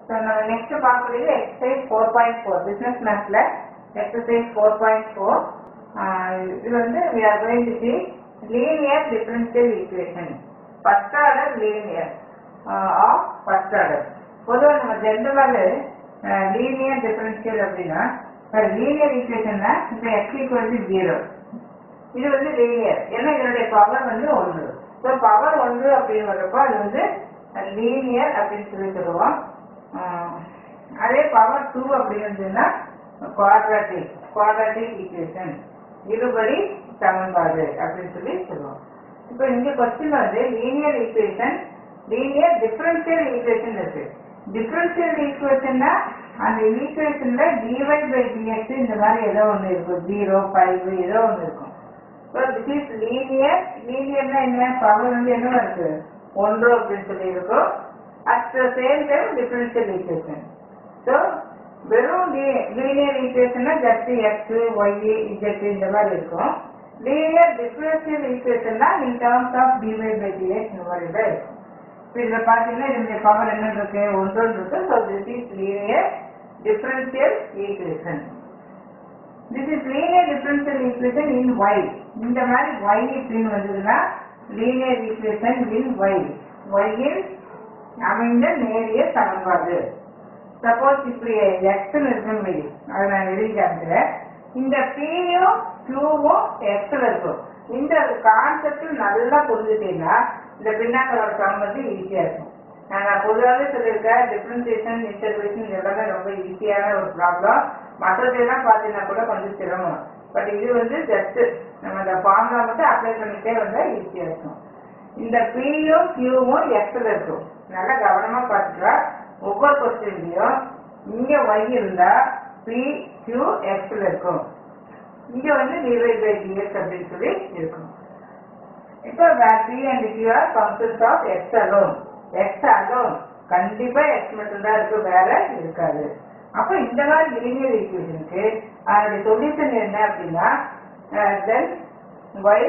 So நம்ம next பார்க்கறது exercise 4.4 business mathல exercise 4.4 இது வந்து we are going to see linear differential equation first order linear of first order. பொதுவா நம்ம ஜெனரலாவே linear differential அப்படினா linear equationனா இப்ப x = 0 இது வந்து linear ஏன்னா இதனுடைய பவர் வந்து 1. So பவர் 1 அப்படிங்கறப்ப அது வந்து linear அப்படின்னு சொல்லி சொல்லுவோம். அதே பவர் 2 அப்படின்னா quadratic equation இருபடி சமன்பாடு அப்படின்னு சொல்லி சொல்லுவோம். இப்போ இங்க क्वेश्चन வந்து linear equation linear differential equation இருக்கு. differential equationனா அந்த ஈக்குவேஷன்ல dy/dx இந்த மாதிரி ஏதோ ஒன்னு இருக்கும் 0 5 ஏதோ ஒன்னு இருக்கும். So this is linearனா என்ன பவர் வந்து என்ன இருக்கு 1 அப்படின்னு சொல்லி இருக்கும். At the same time differential equation. So வெறும் linear equation just x y z இந்த மாதிரி இருக்கும். linear differential equation in terms of dy/dx இந்த மாதிரி தான் இருக்கும். இப்போ இதில் பார்த்தீங்கன்னா இதனுடைய பவர் என்ன இருக்கு 1 இருக்கு. So this is linear differential equation. This is linear differential equation in y. இந்த மாதிரி y அப்படின்னு வந்ததுன்னா linear equation in y. y இல் அமைந்த நேரியல் சமன்பாடு. சப்போஸ் இப்படி x இருக்குன்னு அதை நான் எழுதி காமிக்கிறேன். இந்த p-யும் q-வும் x-ல இருக்கும். இந்த கான்செப்ட் நல்லா புரிஞ்சுட்டீங்கன்னா இந்த பின்னாக்களோட சம் வந்து ஈஸியா இருக்கும். நான் பொதுவாகவே சொல்லியிருக்கேன் டிஃபரன்சியேஷன் இன்டகிரேஷன் எல்லாமே ரொம்ப ஈஸியான ஒரு ப்ராப்ளம். மற்றதெல்லாம் பார்த்தீங்கன்னா கூட கொஞ்சம் சிரமம். பட் இது வந்து ஜஸ்ட் நம்ம இந்த ஃபார்முலா மட்டும் அப்ளை பண்ணிட்டே வந்தா ஈஸியா இருக்கும். இந்த p-யும் q-வும் x-ல இருக்கும். நல்லா கவனமா பார்த்துட்டா ஒவ்வொரு கொஸ்டின்லயும் இங்க y இருந்தா p q x-ல இருக்கும். இங்க வந்து dy/dx அப்படின்னு சொல்லி இருக்கும். இப்போ p and q are functions of x alone. x alone கண்டிப்பா x மட்டும் தான் இருக்கு, வேற இருக்காது. அப்ப இந்த மாதிரி linear equationக்கு அதோட சொல்யூஷன் என்ன அப்படின்னா then y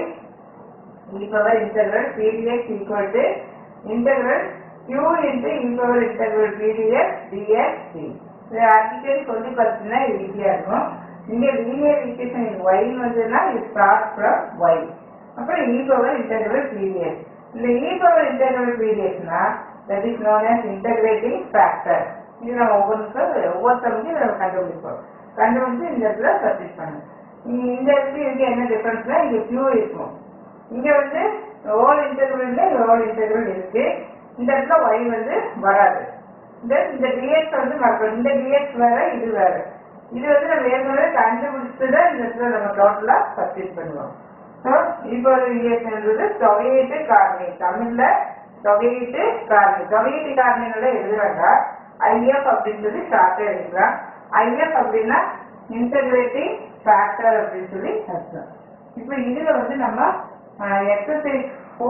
e power integral pdx equal to integral q into e power integral pdx dx. இது அடிக்கடி சொல்லி பார்த்தீங்கன்னா ஈஸியா இருக்கும். இங்க linear equation y வந்துன்னா it starts from y. அப்புறம் e power integral pdx. இந்த e power integral pdxனா that is known as integrating factor. இது நம்ம ஒவ்வொருத்தருக்கும் நம்ம கண்டுபிடிப்போம். கண்டுபிடிச்சு இந்த இடத்துல சப்ஸ்டிட் பண்ணணும். இந்த இடத்துல இங்க என்ன டிஃபரன்ஸ்னா இங்க q இருக்கும். இங்க வந்து ஹோல் இன்டெகிரல் இருக்கு. இந்த இடத்துல y வந்து வராது. இந்த dx வந்து மறக்கணும். இந்த dx வேற இது வேற. இது வந்து நம்ம ஏற்கனவே கண்டுபிடிச்சதை இந்த இடத்துல நம்ம டோட்டலா சப்ஸ்டிட் பண்ணுவோம். ஸோ இப்போ என்பது தொகையீட்டு காரணி. தமிழ்ல தொகையீட்டு காரணிகளை எழுதுறாங்க. IF அப்படின்னு சொல்லி ஷார்ட்டா எழுதுறான். IF அப்படின்னா இன்டகிரேட்டிங் ஃபேக்டர் அப்படின்னு சொல்லி அர்த்தம். இப்போ இதுல வந்து நம்ம எக்ஸசைஸ்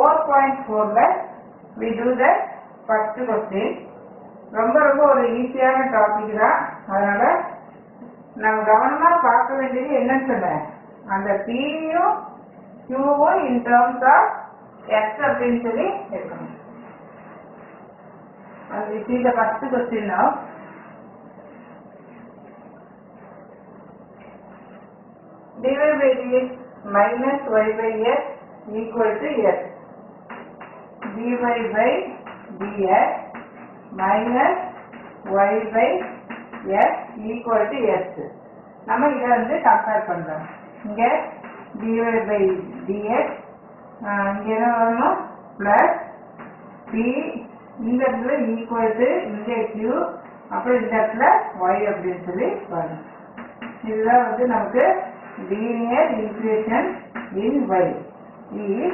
4.4ல we do the first question. ரொம்ப ஒரு ஈஸியான டாபிக் தான். அதனால நம்ம கவனமா பார்க்க வேண்டியது என்னன்னு சொன்னேன், அந்த p-யும் q-வும் in terms of x அப்படின்னு சொல்லி இருக்கணும். We see the first question now. dy/dx minus y/x equal to x. dy/dx minus y/x equal to x. நம்ம இதை வந்து கம்பேர் பண்றோம். இங்க dy/dx இங்க என்ன வரணும் பிளஸ் p இந்த இடத்துல ஈக்குவல் டு இங்க q அப்புறம் இந்த இடத்துல y அப்படின்னு சொல்லி வரணும். இதுதான் வந்து நமக்கு linear equation in y is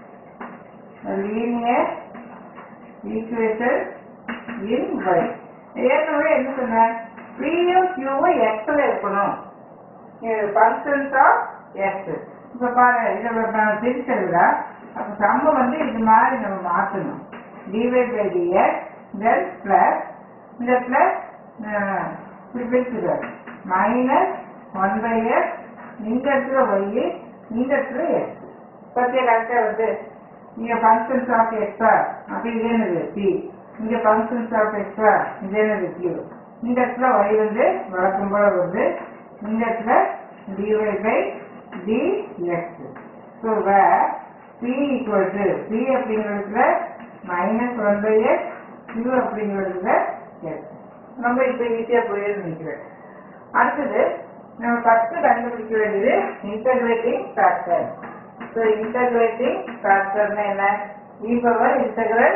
linear equation in y. ஏற்கனவே என்ன சொன்ன p-யும் q-வும் x-ல இருக்கணும். functions of x. இப்ப பாருங்க இதை நம்ம பிரிச்சதுல அப்ப சம்ம வந்து இது மாதிரி நம்ம மாற்றணும். dy/dx then plus இந்த பிளஸ் பிரிச்சுக்காரு மைனஸ் 1/x இந்த இடத்துல y இந்த இடத்துல x. பத்திய கரெக்டா வந்து இங்க ஃபங்க்ஷன்ஸ் ஆஃப் x அப்ப இது என்னது p இங்கே ஃபங்க்ஷன்ஸ் ஆஃப் எக்ஸ்ட்ரா இது என்னது q. இந்த இடத்துல y வந்து வழக்கம் போல வருது. இந்த இடத்துல dy by dx. So where p equal to p அப்படிங்கிறதுல -1 by x, q அப்படிங்கிறதுல x. நம்ம இப்போ ஈஸியாக புரியுது நினைக்கிறேன். அடுத்தது நம்ம ஃபர்ஸ்ட் கண்டுபிடிக்க வேண்டியது இன்டகிரேட்டிங் ஃபேக்டர். ஸோ இன்டகிரேட்டிங் ஃபேக்டர்னா என்ன? e power integral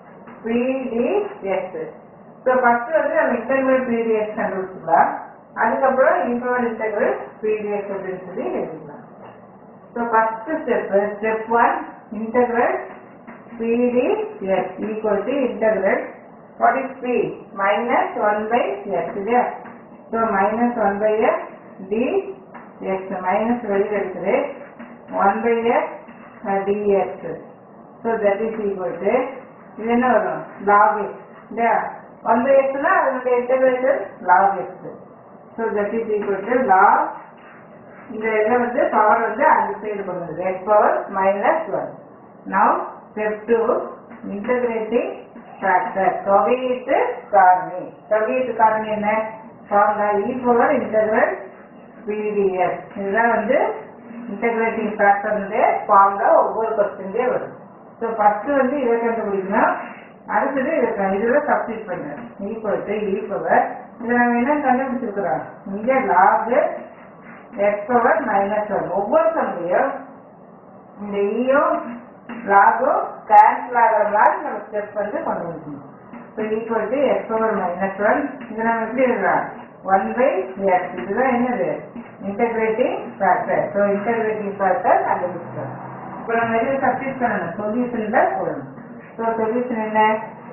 pdx. So first வந்து நம்ம இன்டகிரல் pdx கண்டுபிடிச்சிக்கலாம். அதுக்கப்புறம் e பவர் இன்டகிரல் pdx அப்படின்னு சொல்லி எழுதிக்கலாம். So first step 1 integral pdx equal to integral what is p? -1 by x. இல்லையா? So -1 by x dx minus வெளியில் எடுக்குது 1 by x dx. So that is equal to இது என்ன வரும்? log x. இல்லையா? 1 by x னா அதனுடைய integration log x. So that is equal to log இந்த இதில் வந்து பவர் வந்து அந்த சைடு பண்ணுது x power -1. Now step 2 integrating factor தொகையீட்டு காரணி. தொகையீட்டு காரணி என்ன? Formula e power integral pdx. இதுதான் வந்து இன்டகிரேட்டிங் ஃபேக்டருடைய ஃபார்முலா ஒவ்வொரு கொஸ்டின்லேயே வரும். ஸோ ஃபர்ஸ்ட் வந்து இதை கண்டுபிடிக்கணும். அடுத்தது இதில் சப்ஸ்டிட் பண்ணணும். ஈக்குவல் டு e பவர் இதை நம்ம என்ன கண்டுபிடிச்சிருக்கிறோம்? இங்கே லாக் x பவர் -1. ஒவ்வொரு சமயம் இந்த ஈயும் லாகும் கேன்சல் ஆகிற மாதிரி நம்ம ஸ்டெப் வந்து கொண்டு வந்துக்கணும். So equal to x power -1 இதை நம்ம எப்படி எழுதலாம்? 1 by x. இதுதான் என்னது? Integrating factor. So integrating factor கண்டுபிடிச்சிக்கலாம். இப்போ நம்ம எதில் சப்ஸ்டிட் பண்ணணும்? சொல்யூஷனில் போடணும். ஸோ சொல்யூஷன் என்ன?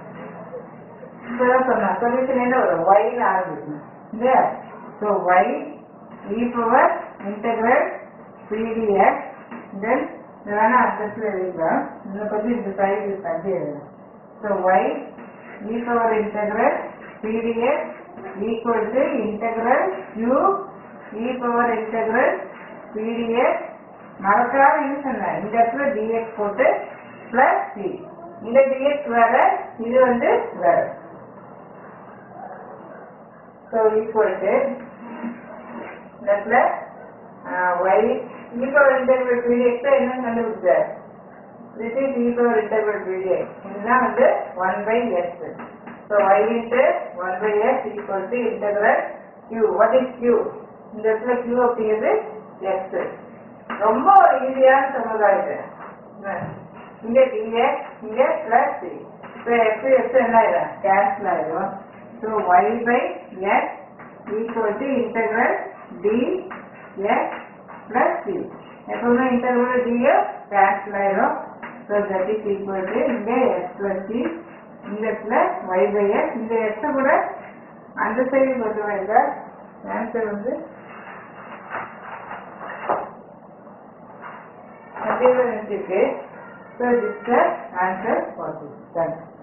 இப்போதான் சொன்னோம். சொல்யூஷன் என்ன வரும்? yன்னு ஆரம்பிக்கணும் இல்லையா? So y e power integral pdx then வேணா அட்ரஸ்ல எழுதிக்கலாம். இன்னும் கொஞ்சம் இந்த சைடு தள்ளி எழுதணும். So y e power integral pdx equal to integral q e power integral pdx. மறக்காம என்ன சொன்னேன்? இந்த இடத்துல dx போட்டு பிளஸ் c. இந்த dx வேற, இது வந்து வேற. ஸோ ஈக்குவல் டு இந்த இடத்துல y e power integral pdx என்ன கண்டுபிடிச்ச? this is e power integral pdx. இதுதான் வந்து 1 by x. so y into 1 by x equal to integral q. what is q? இந்த இடத்துல q அப்படிங்கிறது x. ரொம்ப ஒரு ஈஸியான சமன்பாடு. இங்க dx இங்க plus c. so x x என்ன ஆயிடும்? கேன்சல் ஆயிடும். so y by x equal to integral dx plus c. எப்பவுமே இன்டர்வல் dx கேன்சல் ஆயிடும். so that is equal to இங்க x plus c இந்த பிளஸ் y by x. இந்த x கூட அந்த சைடு கொண்டு வாங்க. ஆன்சர் வந்து அப்படியே இருக்கு. so this is the answer for this. Thank you.